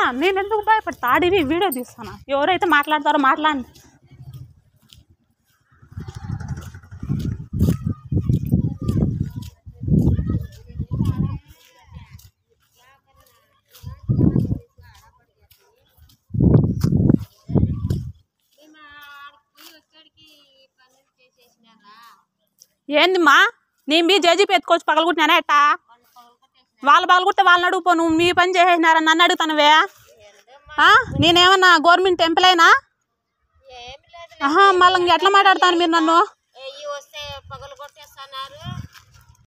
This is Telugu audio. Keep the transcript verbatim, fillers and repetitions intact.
తీస్తానా నేను ఎందుకు భయపడతా ఆడివి వీడియో తీస్తానా ఎవరైతే మాట్లాడతారో మాట్లాడి ఏంది మా నీ మీ జేజీపీ ఎత్తుకోవచ్చు పగలగొట్టినానే ఎట్టా వాళ్ళు పగలగొడితే వాళ్ళని అడుగుపో నువ్వు మీ పని చేసేసినారని నన్ను అడుగుతానువే నేనేమన్నా గవర్నమెంట్ ఎంప్లాయీనా ఆహా మళ్ళీ ఎట్లా మాట్లాడతాను మీరు నన్ను